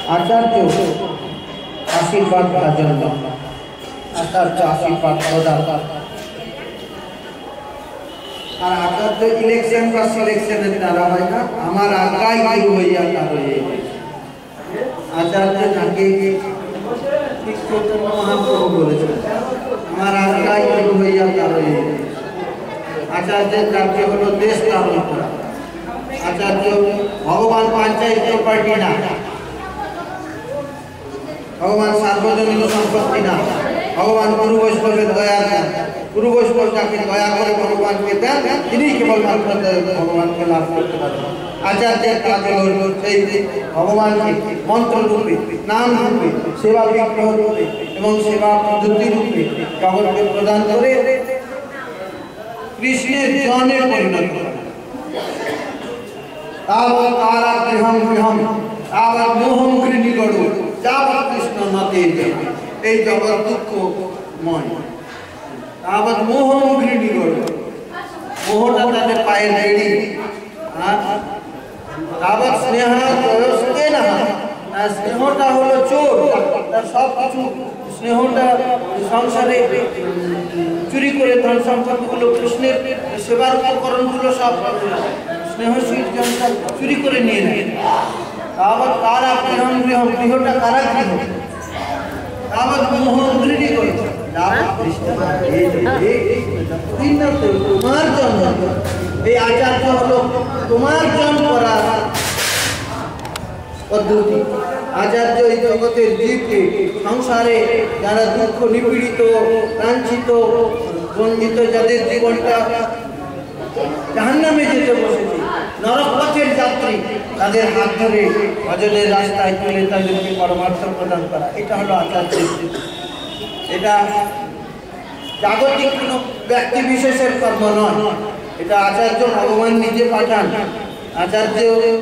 आचार्य आशीर्वाद जन्म आचार्य आशीर्वाद प्रदान और आचार्य इलेक्शन का सिलेक्शन द्वारा है ना हमारा आगाई गुरु भैया का रहे आचार्य जाके ठीक चैतन्य महाप्रभु बोले हमारा आगाई गुरु भैया का रहे आचार्य जाके हलो देश का होता आचार्य भगवान पंचायत पार्टी ना भगवान सार्वजनिक सम्पत्ति ना भगवान गुरु वैष्णव दया गुरु वैष्णव जाके दया करे भगवान के देन इन्हीं केवल मात्र भगवान के लाभ करते पारे आचार्य काज हलो সেই भगवान के मंत्र रूपे नाम रूपे सेवा विग्रह रूपे एवं सेवा पद्धति रूपे जगत के प्रदान करे कृष्णेर जने परिणत करे तावत् कारागृहं गृहं तावत् मोहं गृहीगणो तावत् कृष्ण मते এই জগৎ দুঃখময় তাবৎ মোহং গৃহীগণো মোহটা তাদের পায়ে বেড়ি আর তাবৎ স্নেহ জয়স্তে না স্নেহটা হলো চোর তার সব কিছু স্নেহটা সংসারে চুরি করে ধন সম্পদগুলো কৃষ্ণের সেবার উপকরণগুলো সব স্নেহশীল জনতা চুরি করে নিয়ে নেয় তাবৎ কারাগৃহং গৃহং গৃহটা কারাগৃহ तावत् मोहं गृहीगणो तावत् कृष्ण तुम्हार जन्म এই आचार्य হলো তোমার জন্ম করা পদ্ধতি आचार्य এই জগতের জীবকে সংসারে যারা দুঃখ নিপীড়িত লাঞ্ছিত বঞ্চিত যাদের জীবনটা জাহান্নামে যেতে বসেছে নরক পথের যাত্রী তাদের হাত ধরে ভজনের রাস্তায় তুলে তাদেরকে পরমার্থ প্রদান করা এটা হলো আচার্যের এটা জাগতিক কোনো ব্যক্তি বিশেষের কর্ম নয় এটা আচার্য ভগবান নিজে পাঠান আচার্য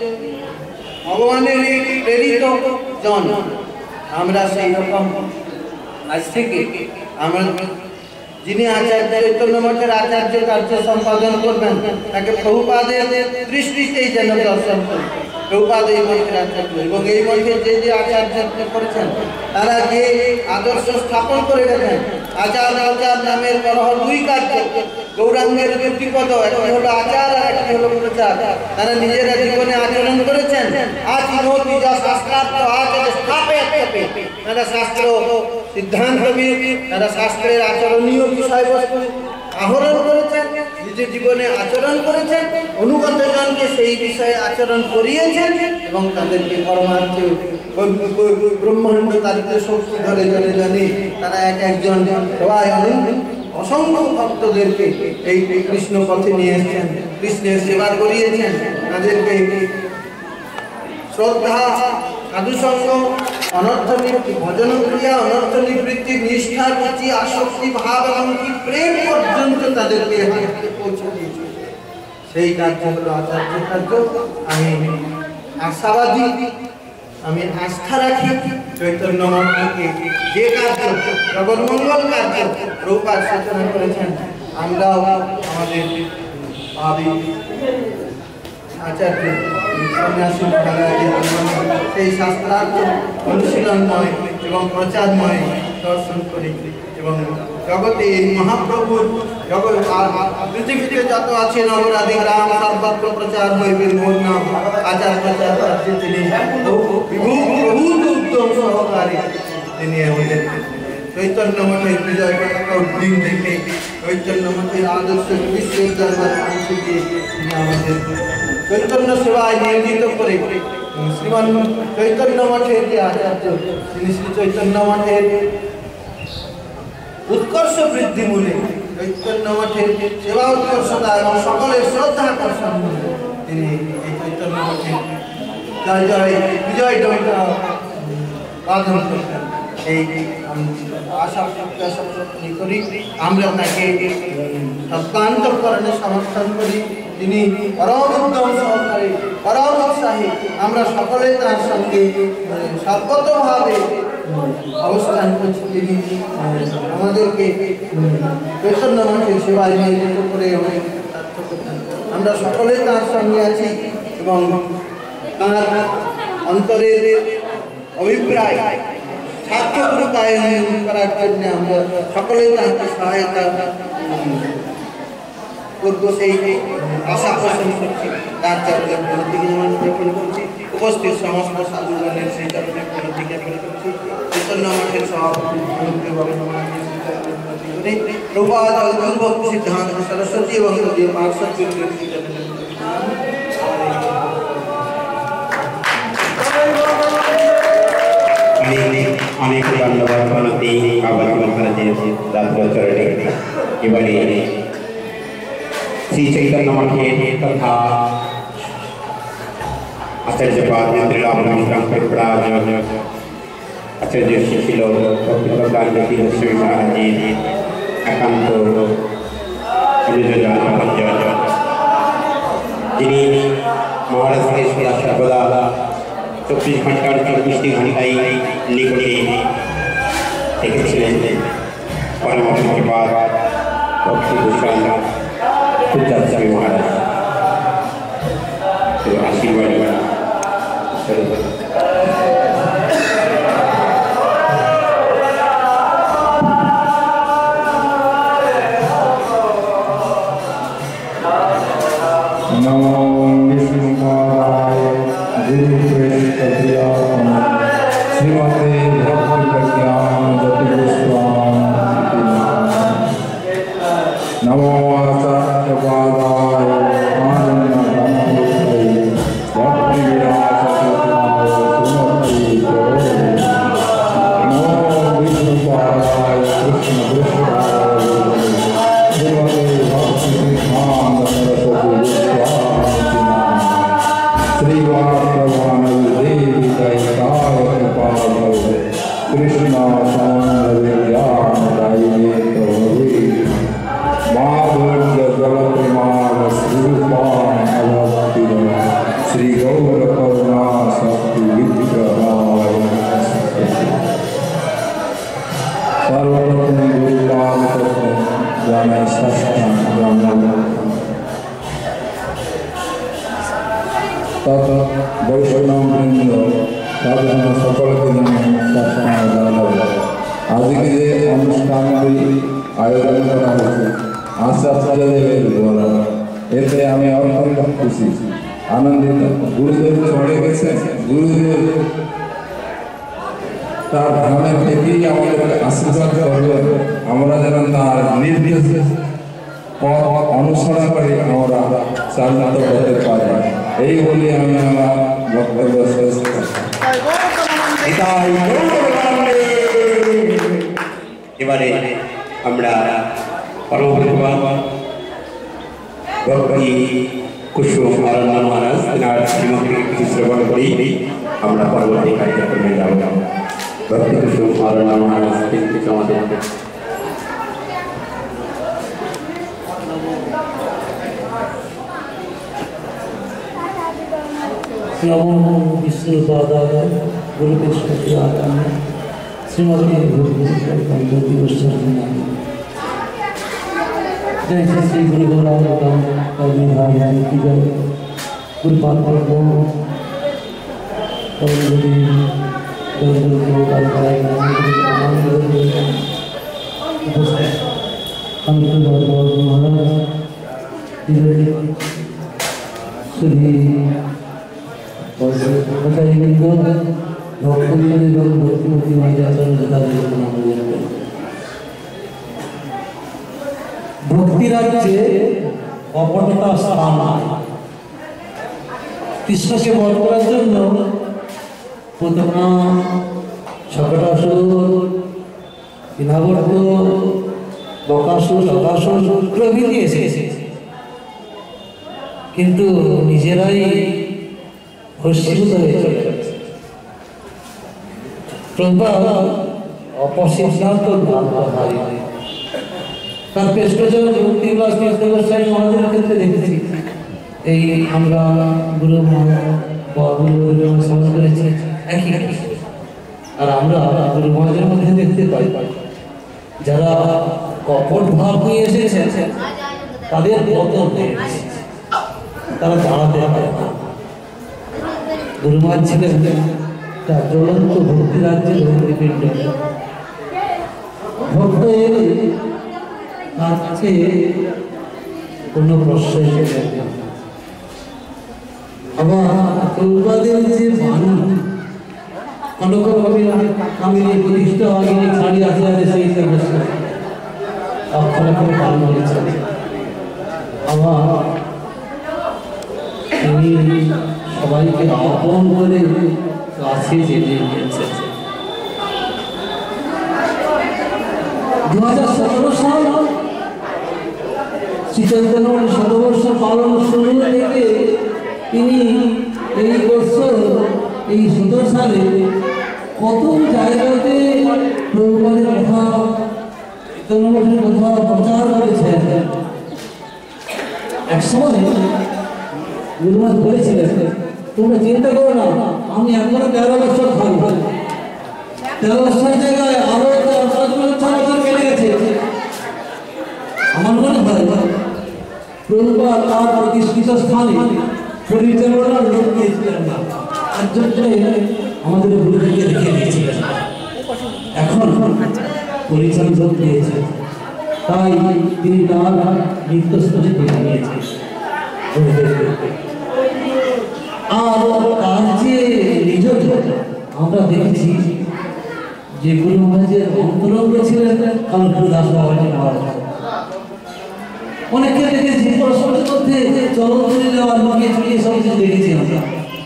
ভগবানের প্রেরিত জন আমরা সেই রকম আজ থেকে আমরা যিনি আচার্য চৈতন্য মঠের আচার্য কার্য সম্পাদন করবেন তাকে প্রভুপাদের দৃষ্টিতেই যেন দর্শন করি প্রভুপাদ এই মঠের আচার্য এবং এই মঠে যে যে আচার্য করেছেন তারা যে আদর্শ স্থাপন করে গেছেন আচার আচার নামের বড় দুই কার্য গৌরাঙ্গের দুটি পদ একটি হলো আচার আর একটি হলো প্রচার তারা নিজেরা জীবনে আচরণ করেছেন আজ ইনহতি যা শাস্ত্রার্থ আজ স্থাপয়তে তারা শাস্ত্র সিদ্ধান্ত তারা শাস্ত্রের আচরণীয় বিষয়বস্তু আহরণ করেছেন নিজের জীবনে আচরণ করেছেন অনুগত জনকে সেই বিষয়ে আচরণ করিয়েছেন এবং তাদেরকে পরমার্থে ব্রহ্মাণ্ড তারিখে শক্তি ধরে জনে জনে তারা এক একজন সবাই অসংখ্য ভক্তদেরকে এই কৃষ্ণ পথে নিয়ে এসেছেন কৃষ্ণের সেবা করিয়েছেন তাদেরকে শ্রদ্ধা সাধুসঙ্গ অনর্থ নিবৃত্তি ভজন ক্রিয়া অনর্থ নিবৃত্তি নিষ্ঠা রুচি আসক্তি ভাব এমনকি প্রেম পর্যন্ত তাদেরকে পৌঁছে দিয়েছে সেই কার্য হলো আচার্য কার্য আমি আশাবাদী আমি আস্থা রাখি চৈতন্য মঠকে যে কার্য জগন্মঙ্গল কার্য প্রভুপাদ সূচনা করেছেন আমরাও আমাদের ভাবি আচার্য সন্ন্যাসী সেই শাস্ত্রার্থ অনুশীলনময় এবং প্রচারময় দর্শন করি এবং জগতে এই মহাপ্রভুর জগৎ পৃথিবীতে যত আছে নবরাধি রাম সর্বত্র প্রচার হইবে মোর নাম আচার প্রচার করছে তিনি বিভু প্রভু উদ্যম সহকারী তিনি আমাদের চৈতন্য মঠের বিজয় পতাকা উদ্দিন দেখে চৈতন্য মঠের আদর্শ বিশ্বের দরবারে পৌঁছে দিয়ে তিনি আমাদের চৈতন্য সেবায় নিয়োজিত করে শ্রীমান চৈতন্য মঠের যে আচার্য তিনি শ্রী চৈতন্য মঠের উৎকর্ষ বৃদ্ধি মূলে চৈতন্য মঠের সেবা উৎকর্ষতা এবং সকলের শ্রদ্ধা আকর্ষণ মূলে তিনি এই চৈতন্য মঠের জয় জয় বিজয় ডঙ্কা বাদন করতেন এই আশা প্রত্যাশা করি আমরা তাকে সত্যান্তকরণে সমর্থন করি তিনি পরম উদ্যম সহকারে পরম উৎসাহী আমরা সকলে তার সঙ্গে সর্বতভাবে অবস্থান করছি তিনি আমাদেরকে চৈতন্য মঠের সেবায় নিয়োজিত করে অনেক সার্থক করতেন আমরা সকলে তার সঙ্গে আছি এবং তার অন্তরের অভিপ্রায় সার্থক রূপায়ণ করার জন্য আমরা সকলেই তাকে সহায়তা করবো সেই আশা পোষণ করছি। তার চরণের প্রতিকে জ্ঞাপন করছি। উপস্থিত সমস্ত সাধুগণের সেই চরণের প্রতি জ্ঞাপন করছি। চৈতন্য মঠের সভাপতি প্রভুপাদ অধ্যাপক সিদ্ধান্ত সরস্বতী এবং পার্শ্বদ অনেক ধন্যবাদ প্রণতি বাবাজি মহারাজের রাত্রচরণে। এবারে শ্রী চৈতন্য মঠের তথা আচার্যপাদ আচার্য শিশিল গোস্বামী মহারাজের একান্ত যিনি মহারাজকে সদা সর্বদা 24 ঘন্টার 24টি ঘন্টায় নিকটে দেখেছিলেন। পরমহংসপাদ ভক্তি ভূষণ গোস্বামী মহারাজ আশীর্বাদ আজকে যে অনুষ্ঠানটি আয়োজন করা হয়েছে আচার্যদেবের দ্বারা, এতে আমি অত্যন্ত খুশি আনন্দিত। গুরুদেব চলে গেছেন, গুরুদেব তার ধামে থেকেই আমাদের আশীর্বাদ করবে। আমরা যেন তার নির্দেশ পথ অনুসরণ করে আমরা চালিত করতে পারি, এই বলে আমি আমার বক্তব্য শেষ করছি। এবারে আমরা ভক্তি কুসুম আরণ্য মহারাজ তেনার শ্রীমতী শ্রবণ করি আমরা পরবর্তী কার্যক্রমে যাব। ভক্তি কুসুম আরণ্য মহারাজ কিছু আমাদের नमो विष्णुपादाय गुरुकृष्णाय श्रीमती भक्ति गोस्वामी जय श्री गुरु गोराम कवि भाई की जय गुरुपाद को कवि गुरु को कालकाय हम महाराज श्री ভক্তি রাজ্যে অপটতা স্থান কৃষ্ণকে বধ করার জন্য প্রথমা সকটাসুর বিনাবর্ত বকাসুর সকাসুর প্রভৃতি এসেছে, কিন্তু নিজেরাই ভস্মীভূত হয়ে চলে যাচ্ছে। প্রভুপাদ অপসিদ্ধান্ত তার পেশকজন ভক্তি গোস্বামী মহারাজের ক্ষেত্রে দেখেছি। এই আমরা গুরু স্মরণ করেছি একই, আর আমরা গুরু মহারাজের মধ্যে দেখতে পাই যারা কপট ভাব নিয়ে এসেছেন তাদের পতন হয়ে গেছে, তারা দাঁড়াতে পারে না। গুরু মহারাজ ছিলেন তার জ্বলন্ত ভক্তি রাজ্যে হৃদপিণ্ড ভক্ত এলে তার কাছে কোনো প্রশ্রয় পেলেন না। আবার প্রভুপাদের যে বাণী অনুকরণে আমি প্রতিষ্ঠা আগে ছাড়িয়ে আচার্য সেই অক্ষরে অক্ষরে পালন করেছেন। আবার তিনি সবাইকে আহ্বান করে কাছে যেতে গিয়েছেন। 2017 সাল শ্রী চৈতন্য শতবর্ষ পালন শুরু থেকে তিনি এই বছর এই 17 সালে কত জায়গাতে প্রভুপাদের কথা চৈতন্যমঠের কথা প্রচার করেছেন। এক সময় গুরুনাথ বলেছিলেন, তোমরা চিন্তা করো না, আমি এখনো 13 বছর থাকবো। 13 বছর জায়গায় আরো 6 বছর কেটে গেছে। আমার মনে হয় প্রভুপাদ তার প্রতিষ্ঠিত স্থানে পরিচালনার লোক দিয়েছিলেন না, একজনকে আমাদের গুরুদেবকে রেখে দিয়েছিলেন। এখন পরিচালক দিয়েছেন, তাই তিনি তার নিত্যস্থলে তুলে নিয়েছেন। আর তার যে নিজ আমরা দেখেছি যে গুরু মহারাজের অন্তরঙ্গ ছিলেন KP দাস বাবাজি মহারাজ। অনেকে দেখেছি পরস্পরের মধ্যে চলনচলি দেওয়ার লুকিয়ে চুরিয়ে সব কিছু দেখেছি আমরা।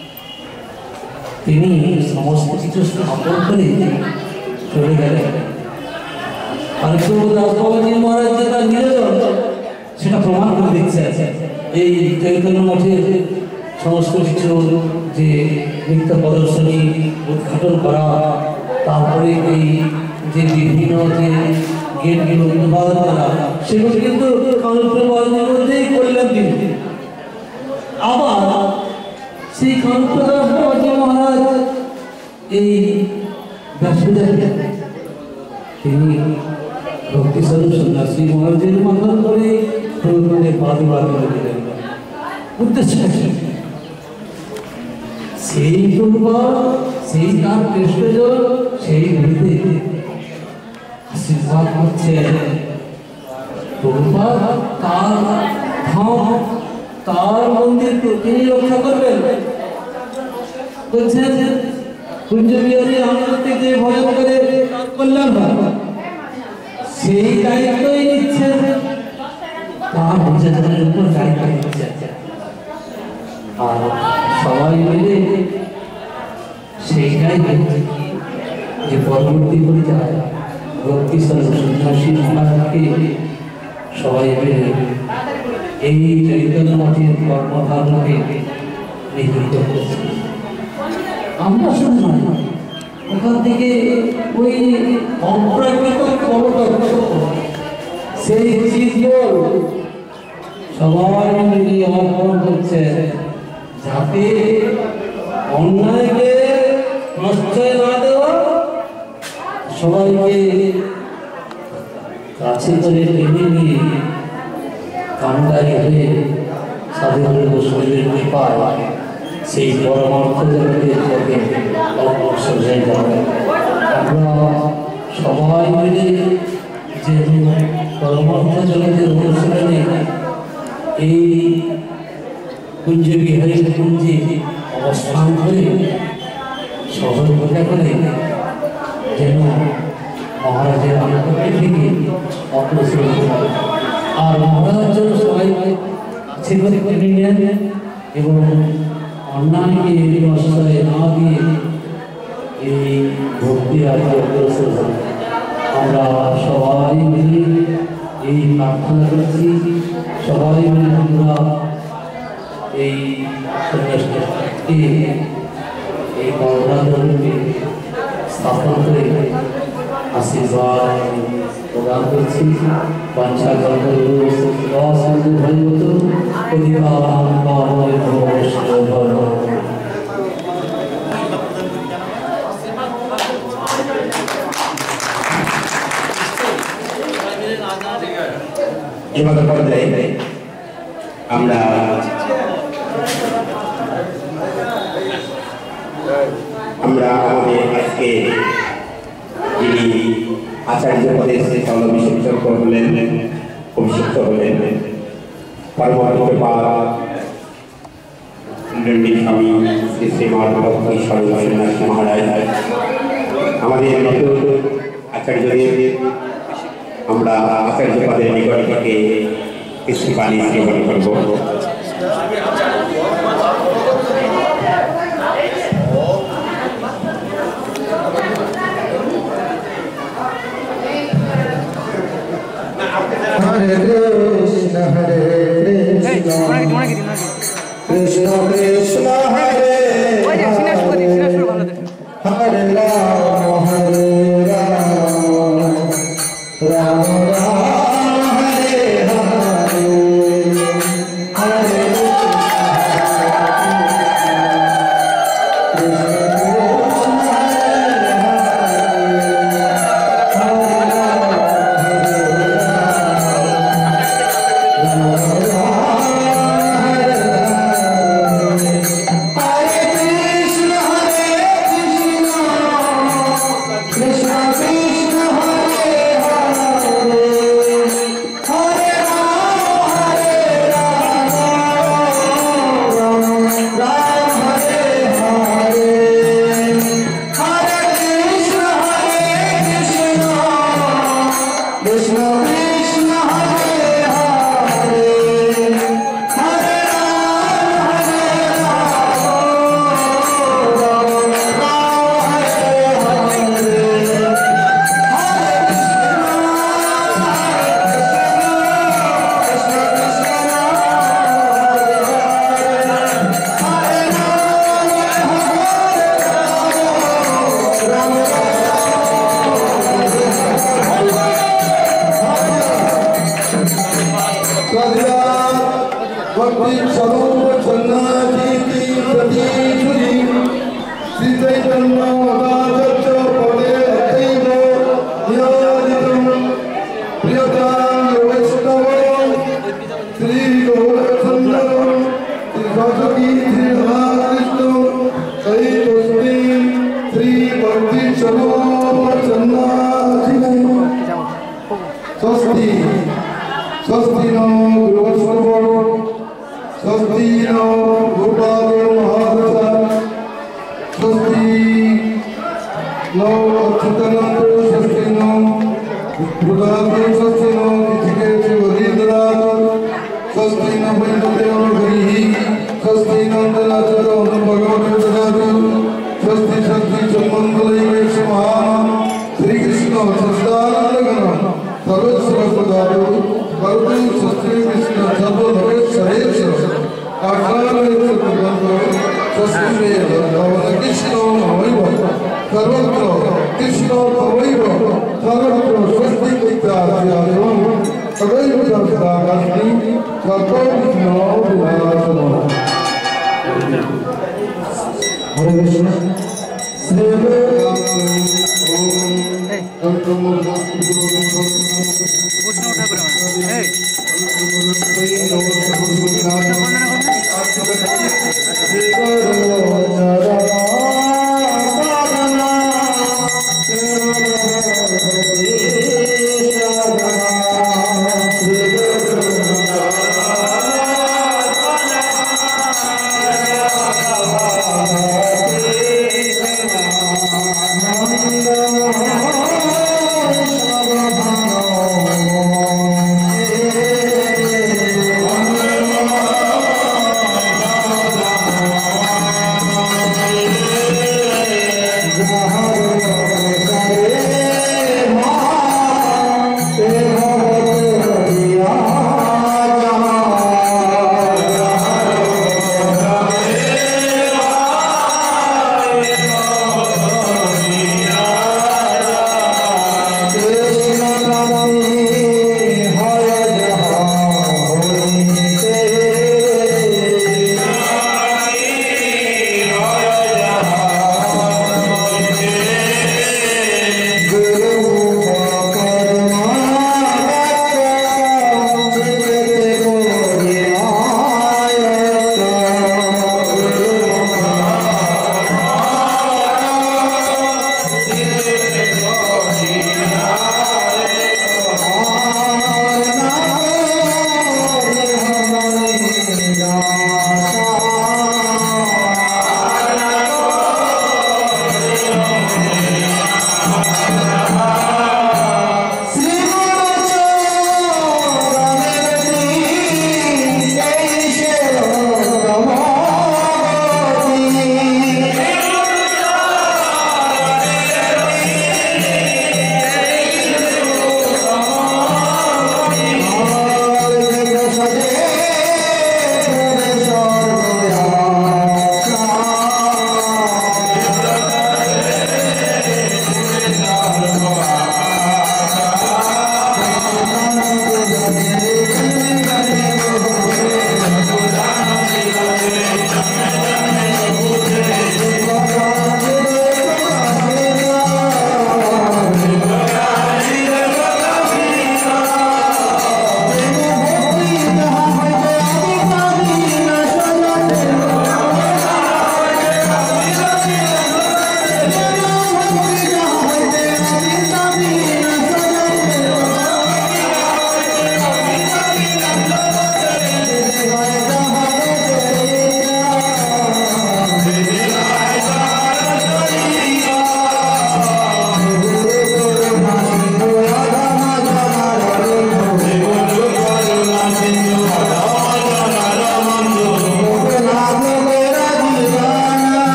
তিনি সমস্ত কিছু স্থাপন করে চলে গেলেন। আর KP দাস বাবাজি মহারাজ যে তার নিরজন সেটা প্রমাণ করে দিচ্ছে। এই চৈতন্য মঠের সমস্ত কিছু যে নৃত্য প্রদর্শনী উদ্ঘাটন করা, তারপরে এই যে বিভিন্ন যে গেটগুলো উদ্বোধন করা, সেগুলো কিন্তু KP বাবাজির মধ্যেই করলেন তিনি। আবার সেই KP দাস বাবাজি মহারাজ এই ব্যাসদেবকে তিনি ভক্তিস্বরূপ সন্ন্যাসী মহারাজের মাথার করে প্রভুপাদের পাদুকা করে দিলেন। উদ্দেশ্য সেই প্রভুপাদ, সেই তার কৃষ্ণজন, সেই গুরুদেব আশীর্বাদ হচ্ছে প্রভুপাদ তার ধাম, তার মন্দির তিনি রক্ষা করবেন। বলছেন কুঞ্জ বিহারী আনন্দে যে ভজন করে কল্যাণ হয়, সেই দায়িত্বই নিচ্ছে, তার নিজেদের উপর দায়িত্ব নিচ্ছে। আর সবাই মিলে সেইটাই দেখছে যে পরবর্তী পর্যায়ে ভক্তি সন্ন্যাসী মহারাজকে সবাই মিলে এই চৈতন্য মঠের কর্মধারণকে নিযুক্ত করছে। আমরা শুধু নয়, ওখান থেকে ওই অপ্রাকৃত সেই চিৎবল সবাই মিলে অর্পণ করছে, যাতে অন্যায়কে প্রশ্রয় না দেওয়া, সবাইকে কাছে করে টেনে নিয়ে কান্ডারি হয়ে সাধুগুরু শরীরের কৃপায় সেই পরমার্থ জগতের পথে অগ্রসর হয়ে যাবে। আমরা সবাই মিলে যে পরমার্থ জগতের অনুশীলনে এই কুঞ্জ বিহারী কুঞ্জে অবস্থান করে সহযোগিতা করে যেন মহারাজের আনুগত্য থেকে অগ্রসর হয়। আর মহারাজ যেন সবাইকে কাছে করে টেনে নেন এবং অন্যায়কে আশ্রয় না দিয়ে এই ভক্তি রাজ্যে অগ্রসর হয়। আমরা সবাই মিলে এই প্রার্থনা করছি, সবাই মিলে আমরা এই সন্ন্যাসীকে এই কর্মধারণকে স্থাপন করে আশীর্বাদ প্রদান করছি। বাঞ্ছা এবার পর্যায়ে আমরা আমরা আমাদের আজকে যিনি আচার্য পদে অভিষিক্ত হলেন পরবর্তীকাল স্বামী শ্রী শ্রী মহাপ্রভু সন্ন্যাসী মহারাজ আমাদের নতুন আচার্যদের আমরা আচার্য পদের নিকট থেকে কিছু বাণী গ্রহণ করব। हरे कृष्ण कृष्ण कृष्ण हरे हरे राम राम राम हरे हरे हरे श्री चैतन्य श्री स्वस्ति स्वस्ति नो स्वस्ति नो गोपाल महाराज स्वस्ति नो अच्युतानंद स्वस्ति नो गुरुदास स्वस्ति नो निचिकेश वरीन्द्रनाथ स्वस्ति नो वैद्यदेव हरि स्वस्ति नंदनाथ भगवान स्वस्ति स्वस्ति चमंगल श्री कृष्ण सच्चिदानंद सर्वस्वदातु भगवती स्वस्ति कृष्ण सर्वलोक सहेश आकारेण स्वस्ति कृष्ण भवैव सर्वत्र कृष्ण भवैव सर्वत्र स्वस्ति विद्यार्थ्याम् सदैव सदाकास्मि सर्वो विघ्नो विनाशनः। हरे कृष्ण श्री Jai